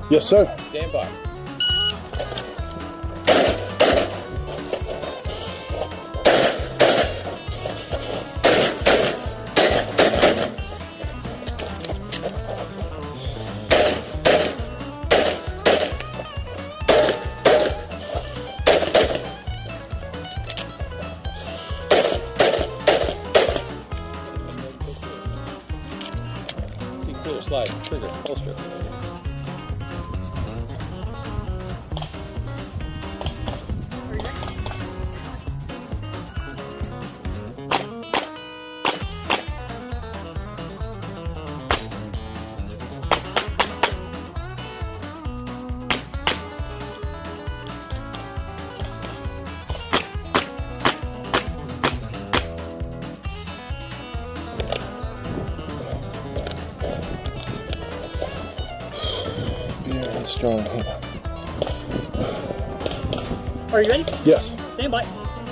Yes, sir. Stand by. See clear slide, trigger, holster. Strong hand. Are you ready? Yes. Stand by.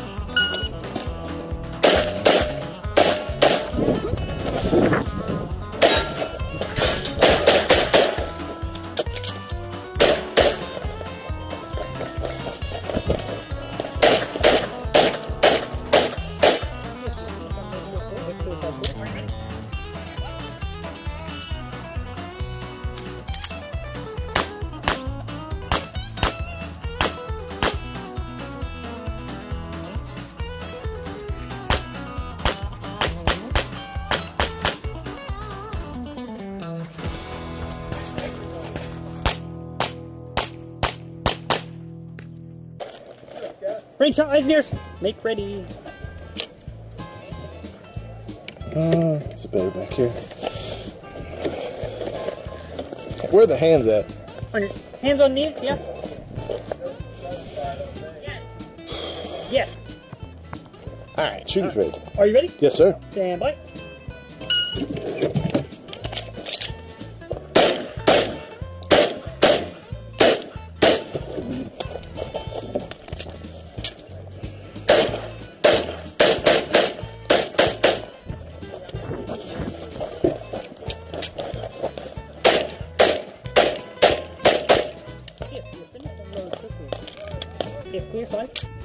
Brain shot, eyes and ears. Make ready. It's better back here. Where are the hands at? On your hands on knees, yeah. Yes. Alright, shooter's ready. Are you ready? Yes, sir. Stand by. If clear slide.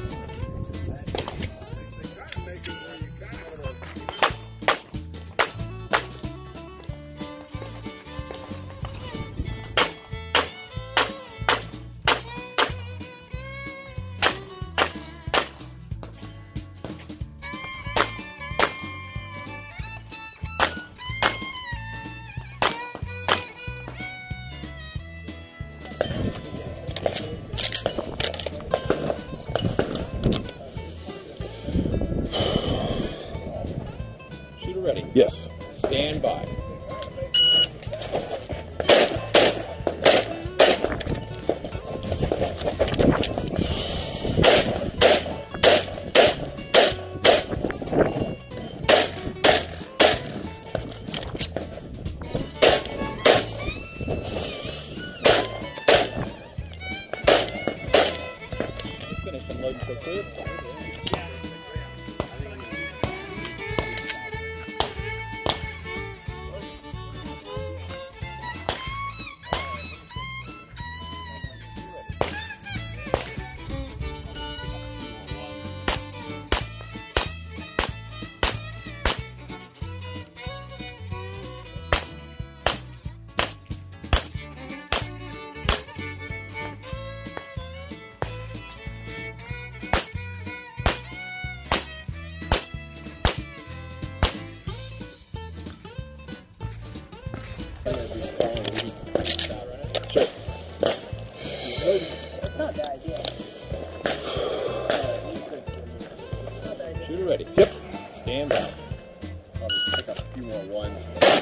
Ready? Yes. Stand by. Finish and load so clear. Sure. That's not the idea. Shooter ready. Yep. Stand by. I'll just pick up a few more ones.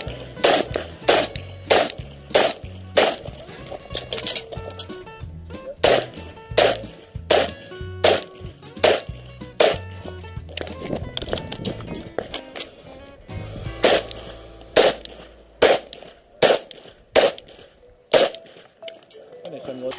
Finish and load.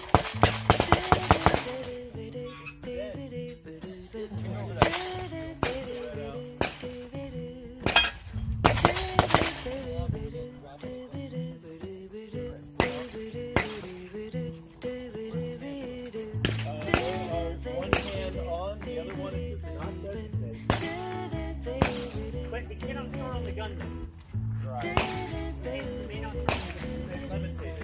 redundant. Right. They may not be levitated.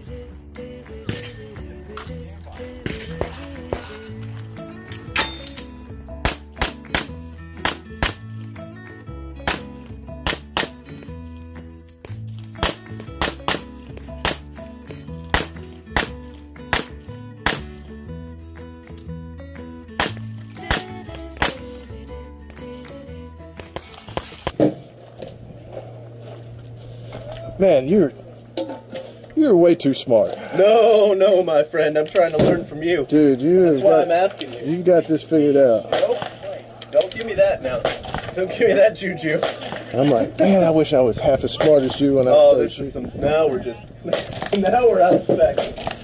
Man, you're way too smart. No, my friend. I'm trying to learn from you. Dude, That's why I'm asking you. you've got this figured out. Nope. Don't give me that now. Don't give me that juju. I'm like, man, I wish I was half as smart as you when I Oh, started this is shooting. some. Now we're just. Now we're out of spec.